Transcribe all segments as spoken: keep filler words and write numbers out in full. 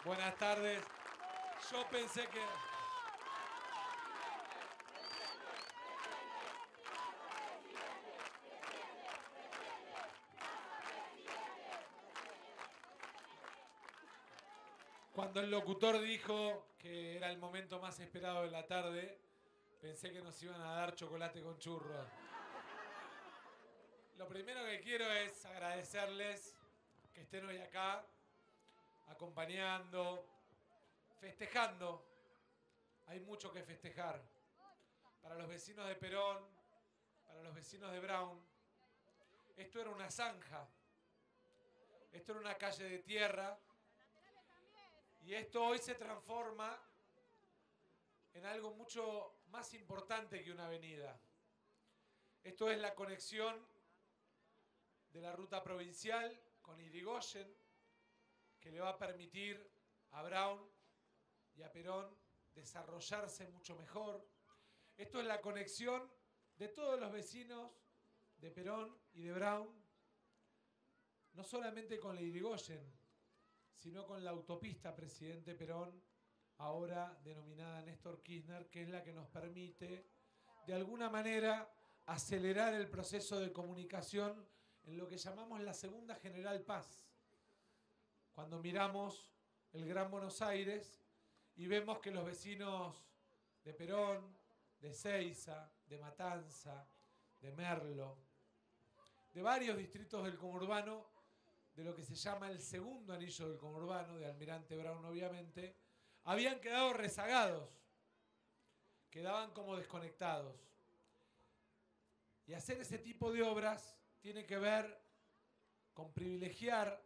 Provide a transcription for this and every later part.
Buenas tardes. Yo pensé que... Cuando el locutor dijo que era el momento más esperado de la tarde, pensé que nos iban a dar chocolate con churros. Lo primero que quiero es agradecerles que estén hoy acá, acompañando, festejando. Hay mucho que festejar. Para los vecinos de Perón, para los vecinos de Brown, esto era una zanja, esto era una calle de tierra, y esto hoy se transforma en algo mucho más importante que una avenida. Esto es la conexión de la ruta provincial con Irigoyen, que le va a permitir a Brown y a Perón desarrollarse mucho mejor. Esto es la conexión de todos los vecinos de Perón y de Brown, no solamente con la Irigoyen, sino con la autopista Presidente Perón, ahora denominada Néstor Kirchner, que es la que nos permite, de alguna manera, acelerar el proceso de comunicación en lo que llamamos la Segunda General Paz. Cuando miramos el Gran Buenos Aires y vemos que los vecinos de Perón, de Ezeiza, de Matanza, de Merlo, de varios distritos del conurbano, de lo que se llama el segundo anillo del conurbano, de Almirante Brown obviamente, habían quedado rezagados, quedaban como desconectados. Y hacer ese tipo de obras tiene que ver con privilegiar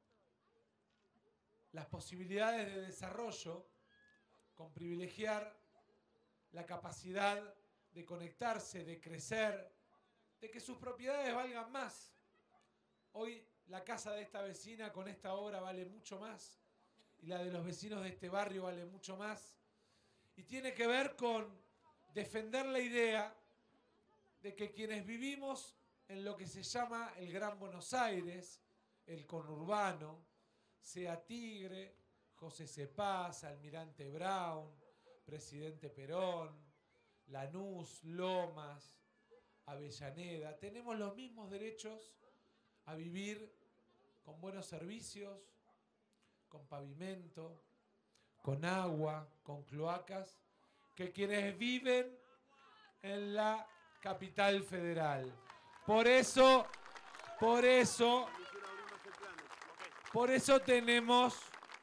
las posibilidades de desarrollo, con privilegiar la capacidad de conectarse, de crecer, de que sus propiedades valgan más. Hoy la casa de esta vecina con esta obra vale mucho más y la de los vecinos de este barrio vale mucho más. Y tiene que ver con defender la idea de que quienes vivimos en lo que se llama el Gran Buenos Aires, el conurbano, sea Tigre, José Cepaz, Almirante Brown, Presidente Perón, Lanús, Lomas, Avellaneda, tenemos los mismos derechos a vivir con buenos servicios, con pavimento, con agua, con cloacas, que quienes viven en la capital federal. Por eso, por eso, por eso tenemos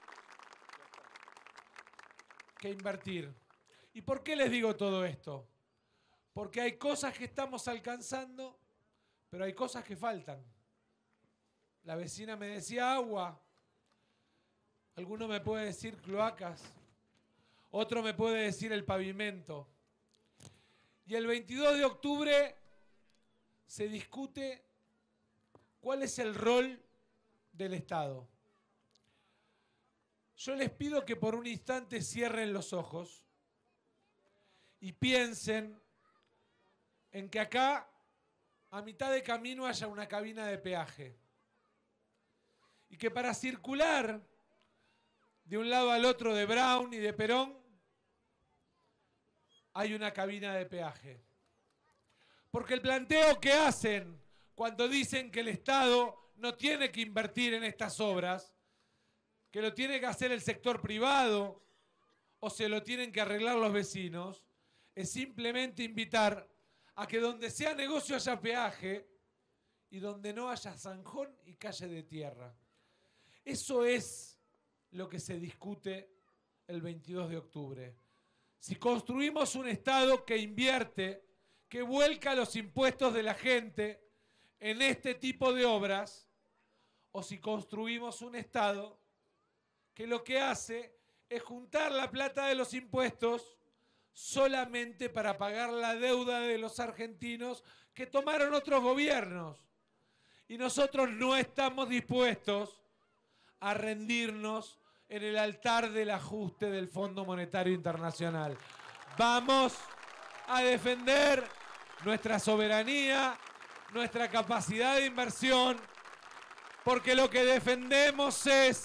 que invertir. ¿Y por qué les digo todo esto? Porque hay cosas que estamos alcanzando, pero hay cosas que faltan. La vecina me decía agua, alguno me puede decir cloacas, otro me puede decir el pavimento. Y el veintidós de octubre se discute cuál es el rol del Estado. Yo les pido que por un instante cierren los ojos y piensen en que acá, a mitad de camino, haya una cabina de peaje. Y que para circular de un lado al otro de Brown y de Perón hay una cabina de peaje. Porque el planteo que hacen cuando dicen que el Estado no tiene que invertir en estas obras, que lo tiene que hacer el sector privado o se lo tienen que arreglar los vecinos, es simplemente invitar a que donde sea negocio haya peaje y donde no haya zanjón y calle de tierra. Eso es lo que se discute el veintidós de octubre. Si construimos un Estado que invierte, que vuelca los impuestos de la gente en este tipo de obras, o si construimos un Estado que lo que hace es juntar la plata de los impuestos solamente para pagar la deuda de los argentinos que tomaron otros gobiernos. Y nosotros no estamos dispuestos a rendirnos en el altar del ajuste del Fondo Monetario Internacional. Vamos a defender nuestra soberanía, nuestra capacidad de inversión, porque lo que defendemos es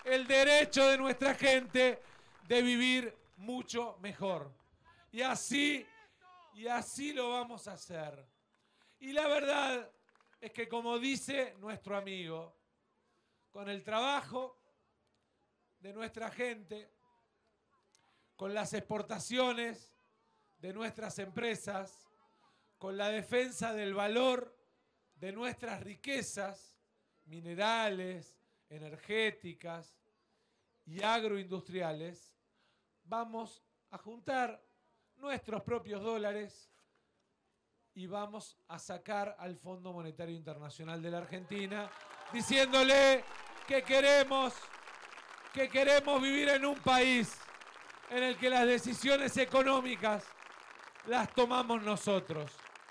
el derecho de nuestra gente de vivir mucho mejor. Y así, y así lo vamos a hacer. Y la verdad es que, como dice nuestro amigo, con el trabajo de nuestra gente, con las exportaciones de nuestras empresas, con la defensa del valor de nuestras riquezas minerales, energéticas y agroindustriales, vamos a juntar nuestros propios dólares y vamos a sacar al Fondo Monetario Internacional de la Argentina, diciéndole que queremos, que queremos vivir en un país en el que las decisiones económicas las tomamos nosotros.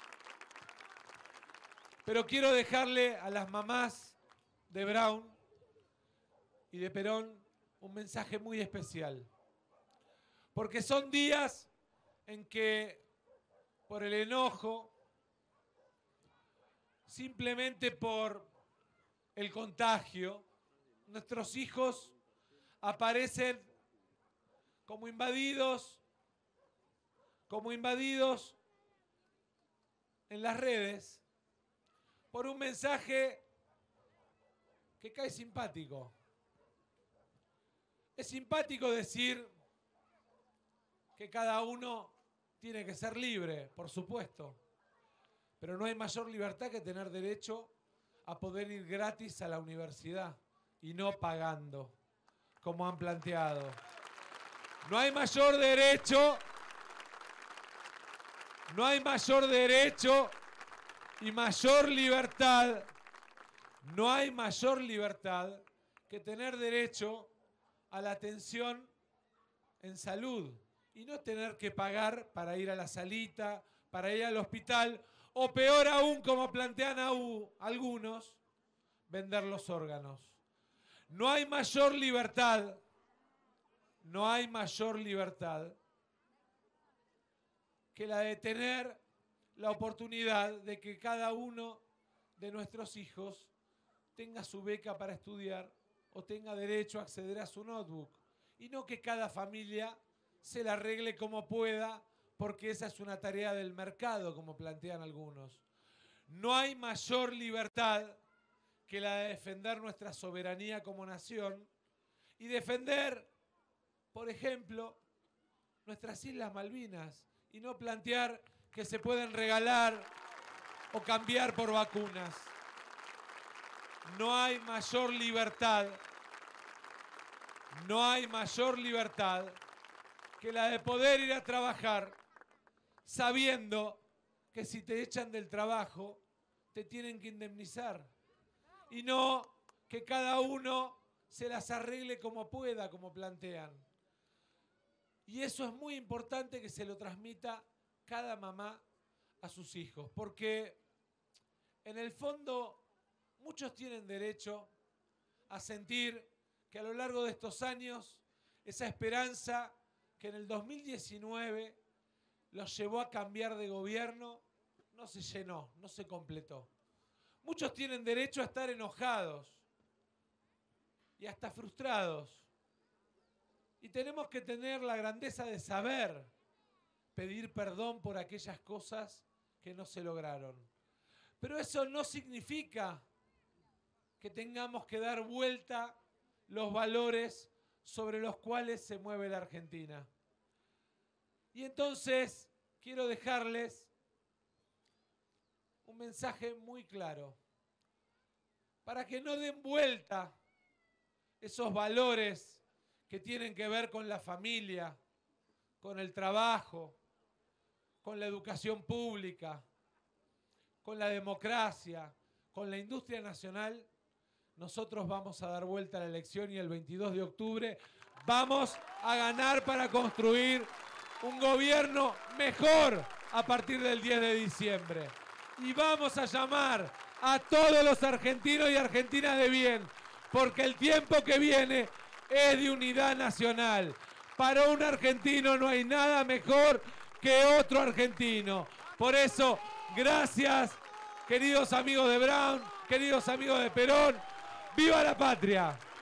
Pero quiero dejarle a las mamás de Brown y de Perón un mensaje muy especial. Porque son días en que, por el enojo, simplemente por el contagio, nuestros hijos aparecen como invadidos, como invadidos en las redes por un mensaje que cae simpático. Es simpático decir que cada uno tiene que ser libre, por supuesto, pero no hay mayor libertad que tener derecho a poder ir gratis a la universidad y no pagando, como han planteado. No hay mayor derecho, no hay mayor derecho y mayor libertad, no hay mayor libertad que tener derecho a la atención en salud y no tener que pagar para ir a la salita, para ir al hospital, o peor aún, como plantean aún algunos, vender los órganos. No hay mayor libertad, no hay mayor libertad que la de tener la oportunidad de que cada uno de nuestros hijos tenga su beca para estudiar o tenga derecho a acceder a su notebook. Y no que cada familia se la arregle como pueda, porque esa es una tarea del mercado, como plantean algunos. No hay mayor libertad que la de defender nuestra soberanía como nación y defender, por ejemplo, nuestras Islas Malvinas y no plantear que se pueden regalar o cambiar por vacunas. No hay mayor libertad, no hay mayor libertad que la de poder ir a trabajar sabiendo que si te echan del trabajo te tienen que indemnizar y no que cada uno se las arregle como pueda, como plantean. Y eso es muy importante que se lo transmita cada mamá a sus hijos, porque en el fondo muchos tienen derecho a sentir que a lo largo de estos años esa esperanza que en el dos mil diecinueve los llevó a cambiar de gobierno no se llenó, no se completó. Muchos tienen derecho a estar enojados y hasta frustrados. Y tenemos que tener la grandeza de saber pedir perdón por aquellas cosas que no se lograron. Pero eso no significa que tengamos que dar vuelta los valores sobre los cuales se mueve la Argentina. Y entonces quiero dejarles un mensaje muy claro, para que no den vuelta esos valores que tienen que ver con la familia, con el trabajo, con la educación pública, con la democracia, con la industria nacional. Nosotros vamos a dar vuelta a la elección y el veintidós de octubre vamos a ganar para construir un gobierno mejor a partir del diez de diciembre. Y vamos a llamar a todos los argentinos y argentinas de bien, porque el tiempo que viene es de unidad nacional. Para un argentino no hay nada mejor que otro argentino. Por eso, gracias, queridos amigos de Brown, queridos amigos de Perón. ¡Viva la patria!